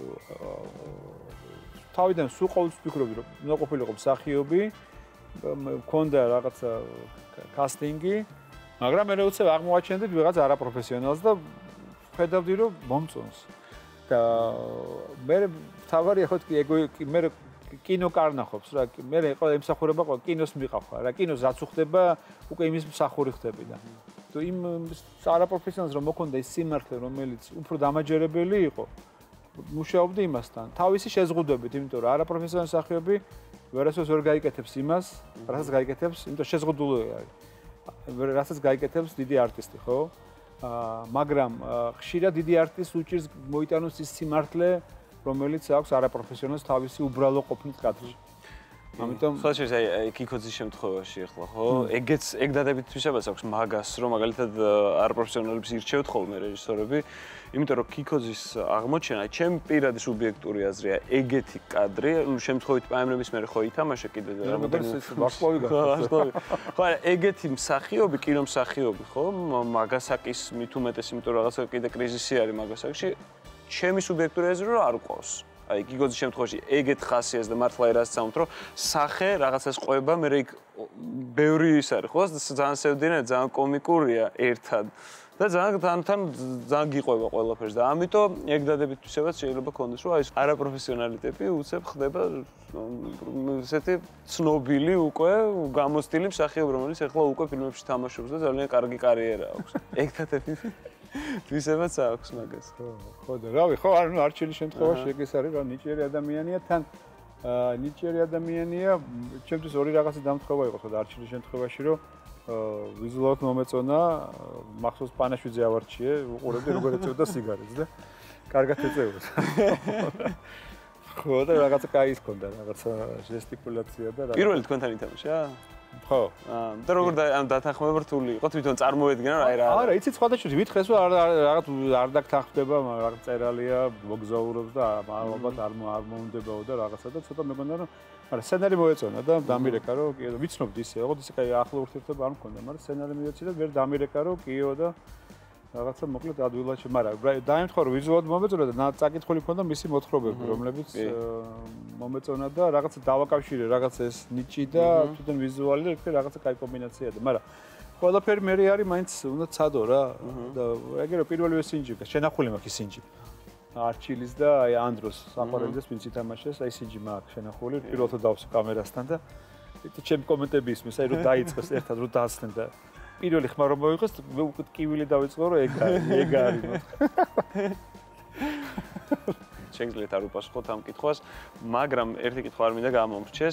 თავიდან სულ ყოველთვის ვფიქრობდი, რომ უნდა ყოფილიყო მსახიობი მქონდა რაღაცა კასტინგი, მაგრამ მე უცებ აღმოაჩენდი ვიღაც არაპროფესიონალს და ხედავდი რომ მომწონს. და მე თავარი ხო მე კინო კარნახობს რა, მე ემსახურება ყველა კინოს მიყავ რა, კინოს რაც უხდება, უკვე იმის მსახური ხდები და თუ იმ არაპროფესიონალს რომ მოქონდა ის სიმართლე, რომელიც უფრო დამაჯერებელი იყო, მუშაობდი იმასთან, თავისი შეზღუდვებით, იმიტომ რომ არაპროფესიონალი მსახიობი ვერასდროს ვერ გაიკეთებს იმას, რასაც გაიკეთებს, იმიტომ შეზღუდული არის. რასაც გაიკეთებს დიდი არტისტი, ხო? მაგრამ ხშირად დიდი არტისტს უჭირს მოიტანოს ის სიმართლე, რომელიც აქვს არაპროფესიონალს თავისი უბრალო ყოფნის კადრში. ამიტომ სხვა შეიძლება აი კიკოძის შემთხვევაში ახლა ხო ეგ დადებით თვისებას აქვს მაგას რომ მაგალითად არაპროფესიონალებს ირჩევთ ხოლმე რეჟისორები იმიტომ რომ კიკოძის აღმოჩენა ჩემი პირადი სუბიექტური აზრია ეგეთი კადრი ნუ შემთხვევით პაემრების მე ხო ითამაშე კიდე ვარსკვლავი გახდა ხო ეგეთი მსახიობი კინომსახიობი ხო მაგასაკის მით უმეტეს იმიტომ რომ რაღაცა კიდე კრიზისი არის მაგასაკში ჩემი სუბიექტური აზრი რომ არ ყავს აი კიკოძის შემთხვევაში ეგეთ ხასიათს და მართლა ერას წამთ რომ სახე რაღაცას ყვება მე იქ ბევრი ის არის ხო ძალიან სევდიანია ძალიან კომიკურია ერთად და ძალიან გიყვება ყველაფერს და ამიტომ ეგ დადებით თვისებაც შეიძლება ქონდეს რომ აი ეს არაპროფესიონალიტეტი უცებ ხდება ესეთი ცნობილი უკვე გამოცდილი მსახიობი რომელიც ახლა უკვე ფილმებში თამაშობს და ძალიან კარგი კარიერა აქვს ეგ დადებით თვისებაც აქვს მაგას ხო და რავი ხო არჩილის შემთხვევაში ეგ ეს არის რა ნიჭიერი ადამიანია თან ნიჭიერი ადამიანია ჩემთვის ორი რაღაცა დამთხოვა იყო ხო და არჩილის შემთხვევაში რომ ვიზუალურად მომეწონა მახსოვს პანაშვიძე ავარჩიე უყურებდი როგორ ეწევდა სიგარეტს და კარგად ეწევდა ხო და რაღაცა კაი ის ქონდა რაღაცა ჟესტიკულაცია და პირველი თქვენთან ითამაშა ხო და როგორ დათანხმება რთული იყო თვითონ წარმოედგენა რა არა იცით სხვადასხვა მითხეს რომ რაღაც არ დაგთანხმდება რაღაც წერალია მოგზაურობს და ალბათ არ მომუნდებაო და რაღაცა და ცოტა მეგონა რომ არა სცენარი მოეწონა და დამირეკა რომ კიო ვიცნობდი ისე ოღონდ ისე კაი ახლო ურთიერთობა არ მქონდა მაგრამ სცენარი მიეცი და ვერ დამირეკა რომ კიო და რაღაცა მოკლედ ადვილაში მაგრამ დაემთხვა რომ ვიზუალად მომეწონა და წაკითხული მქონდა მისი მოთხრობები რომლებიც მომეწონა და რაღაცა დავაკავშირე რაღაცა ეს ნიჭი და თვითონ ვიზუალი და ეგრე რაღაცა კაი კომბინაციაა და მაგრამ ყველაფერი მე არის მაინც უნდა ცადო რა და ეგრე რომ პირველივე სინჯი შენახული მაქვს სინჯი არჩილის და აი ანდროს საყვარელდეს ვინც ითამაშეს აი სინჯი მაქვს შენახული პირველად დავსვი კამერასთან და ჩემი კომენტები ისმის აი რომ დაიწყეს ერთად რომ დაასხენ და პირველი ხმა რომ მოიღოს უკვე კივილი დავიწყო რომ ეგ არის შეგიძლიათ არ უპასუხოთ ამ კითხვას მაგრამ ერთი კითხვა არ მინდა გამომრჩეს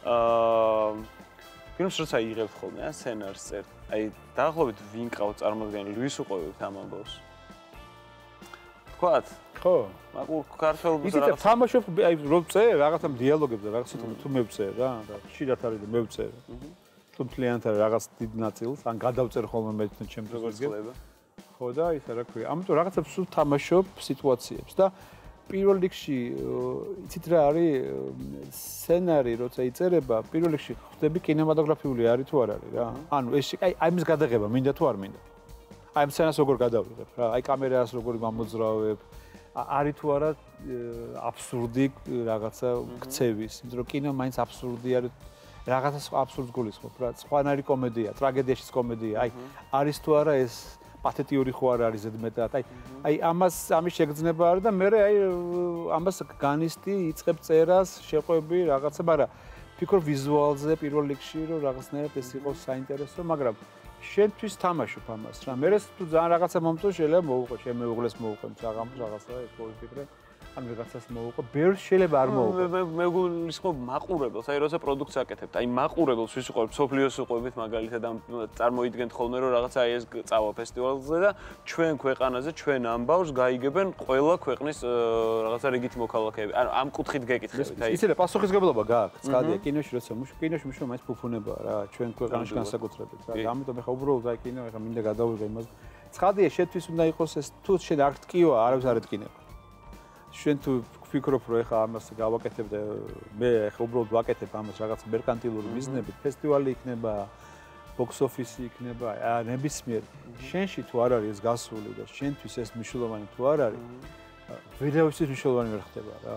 ფილმს როცა იღებთ ხოლმე ან სცენარს წერთ აი დაახლოებით ვინ ყავთ წარმოადგენელი ვის უყოვებთ ამ ამბავს თქვათ ხო მაგურ ქართველებს რაღაც თამაშობ აი რომ წერ რაღაცა დიალოგებს და რაღაცა თუ მევწერ რა ხშირად არის და მევწერ თუ მთლიანად რაღაც დიდ ნაწილს ან გადავწერ ხოლმე მე ჩემს როგორც ხო და ისა რა ქვია ამიტომ რაღაცა სულ თამაშობ სიტუაციებს და პირველ რიგში იცით რა არის სცენარი როცა იწერება პირველ რიგში ხდები კინემატოგრაფიული არის თუ არ არის რა ანუ ეს აი ამის გადაღება მინდა თუ არ მინდა აი ამ სცენას როგორ გადავიღებ რა აი კამერას როგორ გამოძრავებ არის თუ არა აბსურდი რაღაცა ქცევის იმიტომ რომ კინო მაინც აბსურდი არის რაღაცა აბსურდს გულისხმობ რა სხვანაირი კომედია ტრაგედიაშიც კომედია აი არის თუ არა ეს პათეტიური ხო არ არის ზედმეტად აი ამის შეგრძნება არის და მე აი ამას განისტი იწყებ წერას შეყვები რაღაცა მაგრამ ფიქრობ ვიზუალზე პირველ რიგში რომ რაღაცნაირად ეს იყოს საინტერესო მაგრამ შენთვის თამაშობ ამას რა მე თუ ძალიან რაღაცა მომწონს შეიძლება მოუყო ჩემ მეუღლეს მოუყო რაღაცა ეს პოზიტივი ან ვიღაცას მოუყო ბევრს შეიძლება არ მოუყო მე გულისხმობ მაყურებელს აი როცა პროდუქცია აკეთებთ აი მაყურებელს ვის უყურებთ სოფლიოს უყურებთ მაგალითად ამ წარმოიდგენთ ხოლმე რომ რაღაცა აი ეს წავა ფესტივალზე და ჩვენ ქვეყანაზე ჩვენ ამბავს გაიგებენ ყველა ქვეყნის რაღაცა რიგით მოქალაქეები ანუ ამ კუთხით გეკითხებით აი ისე პასუხისგებლობა გააქვს ცხადია კინოში როცა კინოში მუშაობ მაინც ფუფუნებაა რა ჩვენ ქვეყანაში განსაკუთრებით რა ამიტომ ეხა უბრალოდ აი კინო ეხა მინდა გადავიღე იმას ცხადია შენთვის უნდა იყოს ეს თუ შენ არ გტკივა არავის არ ეთკინება შენ თუ ვფიქრობ რომ ეხა ამას გავაკეთებ და მე ეხა უბრალოდ ვაკეთებ ამას რაღაც მერკანტილური ბიზნესით ფესტივალი იქნება box office იქნება ნებისმიერ შენში თუ არ არის ეს გასული და შენთვის ეს მნიშვნელოვანი თუ არ არის ვერავისთვის მნიშვნელოვანი ვერ ხდება რა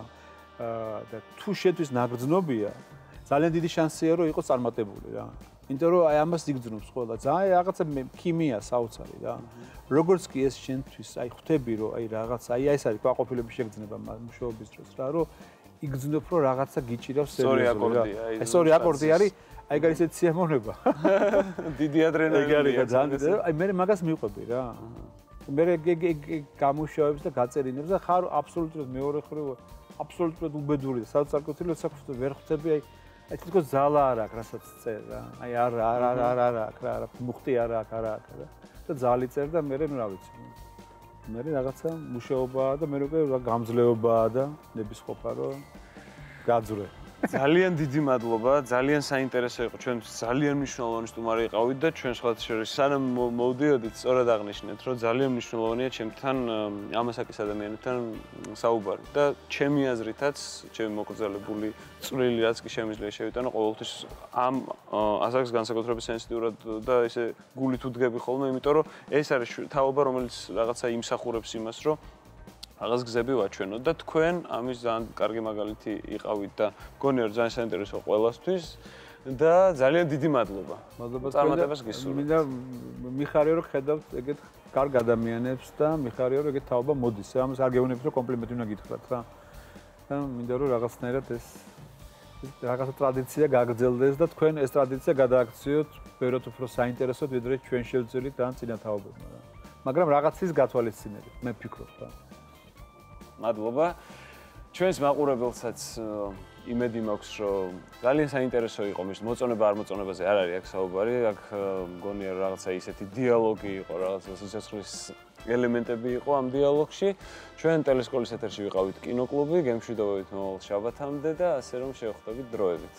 და თუ შენთვის ნაგრძნობია ძალიან დიდი შანსია რომ იყოს წარმატებული რა იმიტომ რომ აი ამას იგრძნობს ყველა ძალიან რაღაცა ქიმია საოცარი რა როგორც კი ეს შენთვის აი ხვდები რომ აი რაღაცა აი ეს არის კვაყოფილების შეგრძნება მუშაობის დროს რა რომ იგრძნობ რომ რაღაცა გიჭირავს სერიოზულად ეს ორი აკორდი არის აი ეგ არის ეს სიამოვნება დიდი ადრენალინი ძალიან აი მე მაგას მიყვები რა მე გამუშავებს და გაწერინებს და ხარ აბსოლუტურად მეორე ხრივ აბსოლუტურად უბედური და საერთოდ საკუთრებად ვერ ხვდები აი თვითონ ზალა არ აქვს რასაც წერ რა აი არ აქვს რა მუხტი არ აქვს რა და ზალი წერ და მე რა ვიცი მე რაღაცა მუშაობაა და მე როგორ გამძლეობაა და ნებისყოფა რომ გაძვრე ძალიან დიდი მადლობა, ძალიან საინტერესო იყო, ჩვენ ძალიან მნიშვნელოვანი სტუმარი იყავით და ჩვენ სხვათა შორის სანამ მოვდიოდით, სწორად აღნიშნეთ, რომ ძალიან მნიშვნელოვანია ჩემთან ამასაკის ადამიანებთან საუბარი და ჩემი აზრითაც, ჩემი მოკრძალებული წვლილი რაც კი შემიძლია შევიტანო, ყოველთვის ამ ასაკს განსაკუთრებით სენსიტიურად და ესე გულით უდგები ხოლმე, იმიტომ რომ ეს არის თაობა, რომელიც რაღაცა იმსახურებს იმას, რომ რაღაც გზები ვაჩვენოთ და თქვენ ამის ძალიან კარგი მაგალითი იყავით და მგონია რომ ძალიან საინტერესო ყველასთვის და ძალიან დიდი მადლობა. მადლობა წარმატებას გისურვებთ. მინდა მიხარია რომ ხედავთ ეგეთ კარგ ადამიანებს და მიხარია რომ ეგეთ თაობა მოდის. ამას არ გეუბნებით რომ კომპლიმენტი უნდა გითხრათ რა. და მინდა რომ რაღაცნაირად ეს რაღაცა ტრადიცია გაგრძელდეს და თქვენ ეს ტრადიცია გადააქციოთ ბევრად უფრო საინტერესოდ ვიდრე ჩვენ შევძელით ან წინა თაობებმა რა. მაგრამ რაღაცის გათვალისწინებით მე ვფიქრობ რა. მადლობა. ჩვენს მაყურებელსაც იმედი მაქვს, რომ ძალიან საინტერესო იყო მის მოწონება არ მოწონებაზე არ არის აქ საუბარი, აქ მგონია რომ რაღაცა ისეთი დიალოგი იყო, რაღაცა სიცოცხლის ელემენტები იყო ამ დიალოგში. ჩვენ ტელესკოლის ეთერში ვიყავით კინოკლუბი, გემშვიდობებით მომავალ შაბათამდე და ასე რომ შევხვდებით დროებით.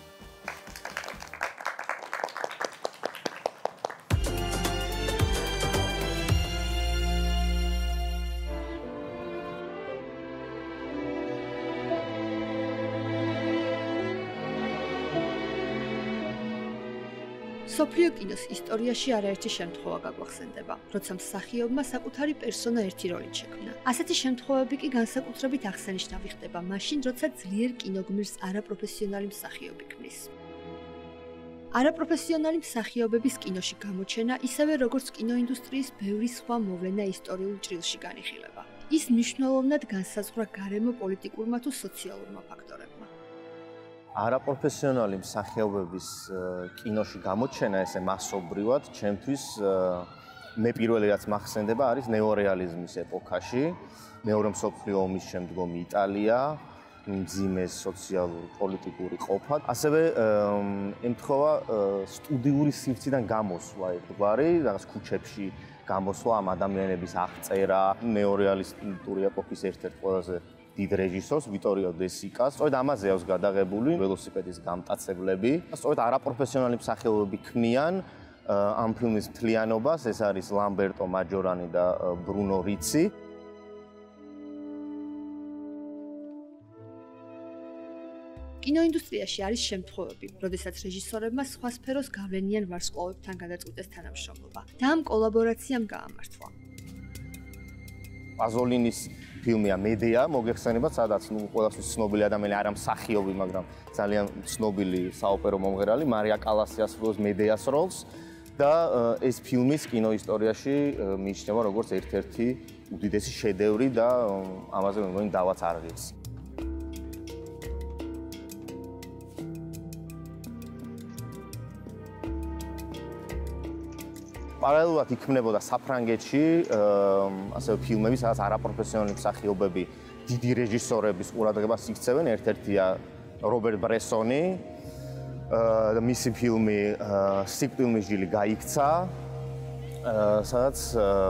სოფლიო კინოს ისტორიაში არაერთი შემთხვევა გაგვახსენდება, როცა მსახიობმა საკუთარი პერსონა ერთი როლით შექმნა. ასეთი შემთხვევები კი განსაკუთრებით აღსანიშნავი ხდება მაშინ, როცა ძლიერ კინოგმირს არაპროფესიონალი მსახიობი ქმნის. არაპროფესიონალი მსახიობების კინოში გამოჩენა, ისევე როგორც კინოინდუსტრიის ბევრი სხვა მოვლენა ისტორიულ ჭრილში განიხილება. ის მნიშვნელოვნად განსაზღვრა გარემო პოლიტიკურმა თუ სოციალურმა ფაქტორებმა. არაპროფესიონალი მსახიობების კინოში გამოჩენა ესე მასობრივად ჩემთვის მე პირველი რაც მახსენდება არის ნეორეალიზმის ეპოქაში, მეორე მსოფლიო ომის შემდგომი იტალია, მძიმე სოციალური პოლიტიკური ყოფა. ასევე ემთხვევა სტუდიური სივრციდან გამოსვლა ერთგვარი, რაღაც ქუჩებში გამოსვლა ამ ადამიანების აღწერა, ნეორეალისტური ეპოქის ერთ-ერთ ყველაზე დიდ რეჟისორს ვიტორიო დე სიკას. სწორედ ამაზე აქვს გადაღებული ველოსიპედის გამტაცებლები. სწორედ არაპროფესიონალი მსახიობები ქმნიან ამ ფილმის მთლიანობას, ეს არის ლამბერტო მაჯორანი და ბრუნო რიცი. კინოინდუსტრიაში არის შემთხვევები, როდესაც რეჟისორებმა სხვა სფეროს გავლენიან ვარსკვლავებთან გადაწყვეტეს თანამშრომლობა და ამ კოლაბორაციამ გაამართლა. პაზოლინის ფილმია მედეა, მოგეხსენებათ, სადაც ყველასთვის ცნობილი ადამიანი არა მსახიობი, მაგრამ ძალიან ცნობილი საოპერო მომღერალი მარია კალასი ასრულებს მედეას როლს და ეს ფილმის კინოისტორიაში მიიჩნევა როგორც ერთ-ერთი უდიდესი შედევრი და ამაზე მე მგონი დავაც არ ღირს. პარალელურად იქმნებოდა საფრანგეთში ასევე ფილმები, სადაც არაპროფესიონალი მსახიობები დიდი რეჟისორების ყურადღებას იქცევენ. ერთ-ერთია რობერტ ბრესონი და მისი ფილმი სიკვდილის ჟილი გაიქცა, სადაც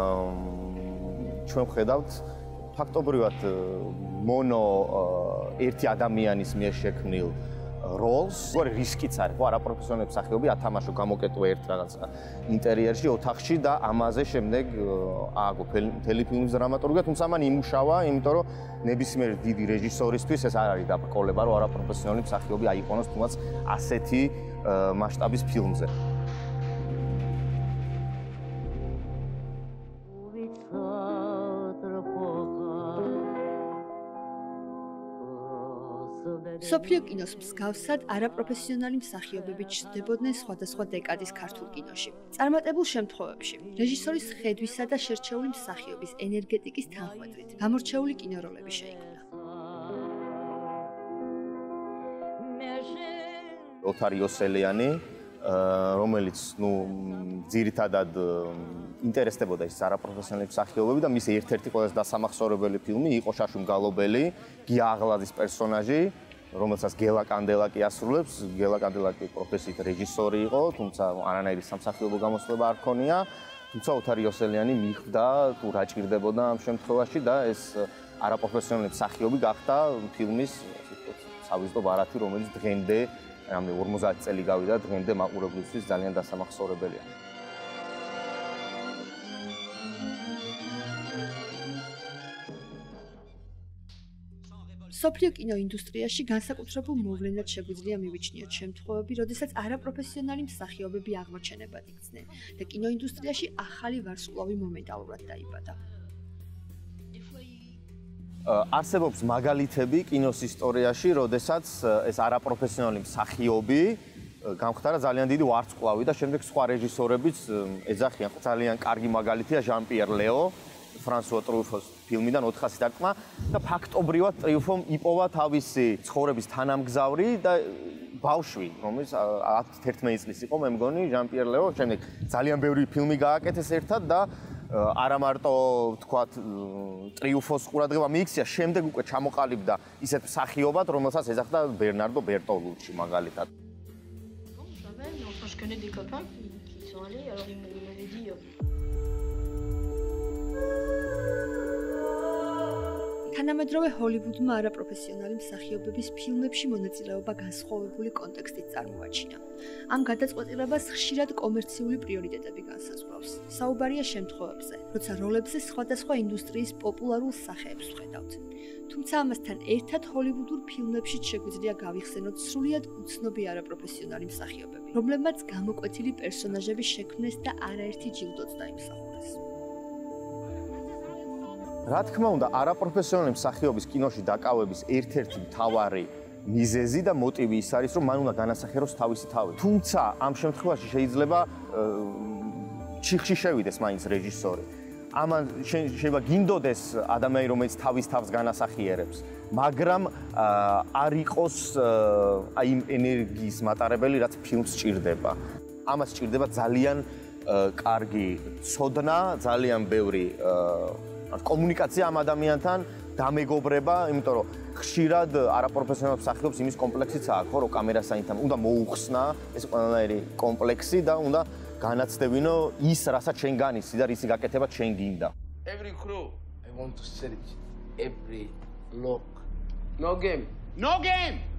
ჩვენ ვხედავთ ფაქტობრივად მონო ერთი ადამიანის მიერ შექმნილ როლს, როგორი რისკიც არის, ხო, არაპროფესიონალი მსახიობი ათამაშო გამოკეტო ერთ რაღაცა ინტერიერში, ოთახში და ამაზე შემდეგ ააგო მთელი ფილმის დრამატურგია, თუმცა მან იმუშავა, იმიტომ რომ ნებისმიერ დიდი რეჟისორისთვის ეს არ არის დაბრკოლება, რომ არაპროფესიონალი მსახიობი აიყონოს თუნდაც ასეთი მასშტაბის ფილმზე. სოფლიო კინოს მსგავსად არაპროფესიონალი მსახიობები ჩნდებოდნენ სხვადასხვა დეკადის ქართულ კინოში. წარმატებულ შემთხვევებში რეჟისორის ხედვისა და შერჩეული მსახიობის ენერგეტიკის თანხმდით გამორჩეული კინოროლები შეიქმნა. ოთარ იოსელიანი, რომელიც ძირითადად ინტერესდებოდა ის არაპროფესიონალი მსახიობები და მისი ერთ-ერთი ყველაზე დასამახსოვრებელი ფილმი იყო შაშუმ გალობელი, გია აღლაძის პერსონაჟი, რომელსაც გელა კანდელაკი ასრულებს. გელა კანდელაკი პროფესიით რეჟისორი იყო, თუმცა არანაირი სამსახიობო გამოსვლება არ ჰქონია. თუმცა ოთარ იოსელიანი მიხვდა თუ რა ჭირდებოდა ამ შემთხვევაში და ეს არაპროფესიონალი მსახიობი გახდა ფილმის სავიზიტო ბარათი, რომელიც დღემდე, რამე 50 წელი გავიდა, დღემდე მაყურებლისთვის ძალიან დასამახსოვრებელია. სოფლიო კინოინდუსტრიაში განსაკუთრებულ მოვლენად შეგვიძლია მივიჩნიოთ შემთხვევები, როდესაც არაპროფესიონალი მსახიობები აღმოჩენებად იქცნენ და კინოინდუსტრიაში ახალი ვარსკვლავი მომენტალურად დაიბადა. არსებობს მაგალითები კინოს ისტორიაში, როდესაც ეს არაპროფესიონალი მსახიობი გამხდარა ძალიან დიდი ვარსკვლავი და შემდეგ სხვა რეჟისორებიც ეძახიან. ძალიან კარგი მაგალითია ჟან-პიერ ლეო, ფრანსუა ტრიუფოს ფილმიდან 400 დარტყმა და ფაქტობრივად ტრიუფომ იპოვა თავისი ცხოვრების თანამგზავრი და ბავშვი, რომელიც 11 წლის იყო, მე მგონი, ჟან-პიერ ლეო, შემდეგ ძალიან ბევრი ფილმი გააკეთეს ერთად და არა მარტო თქვათ ტრიუფოს ყურადღება მიიქცია, შემდეგ უკვე ჩამოყალიბდა ისეთ მსახიობად, რომელსაც ეძახდა ბერნარდო ბერტოლუჩი მაგალითად. თანამედროვე ჰოლივუდმა არაპროფესიონალი მსახიობების ფილმებში მონაწილეობა განსხვავებული კონტექსტით წარმოაჩინა. ამ გადაწყვეტილებას ხშირად კომერციული პრიორიტეტები განსაზღვრავს. საუბარია შემთხვევებზე, როცა როლებზე სხვადასხვა ინდუსტრიის პოპულარულ სახეებს ვხედავთ. თუმცა ამასთან ერთად ჰოლივუდურ ფილმებშიც შეგვიძლია გავიხსენოთ სრულიად უცნობი არაპროფესიონალი მსახიობები, რომლებმაც გამოკვეთილი პერსონაჟები შექმნეს და არაერთი ჯილდოც დაიმსახურეს. რა თქმა უნდა, არაპროფესიონალი მსახიობის კინოში დაკავების ერთ-ერთი მთავარი მიზეზი და მოტივი ის არის, რომ მან უნდა განასახიეროს თავისი თავი. თუმცა ამ შემთხვევაში შეიძლება ჩიხში შევიდეს მაინც რეჟისორი. ამან შეიძლება გინდოდეს ადამიანი, რომელიც თავის თავს განასახიერებს, მაგრამ არ იყოს აი იმ ენერგიის მატარებელი, რაც ფილმს სჭირდება. ამას სჭირდება ძალიან კარგი ცოდნა, ძალიან ბევრი კომუნიკაცია ამ ადამიანთან, დამეგობრება, იმიტომ რომ ხშირად არაპროფესიონალ მსახიობს იმის კომპლექსიც აქვს, რომ კამერასაინთან უნდა მოუხსნა ეს ყველანაირი კომპლექსი და უნდა განაცდებინო ის, რასაც შენ განიცდი და რისი გაკეთება შენ გინდა. Every crew, I want to search every lock. No game. No game.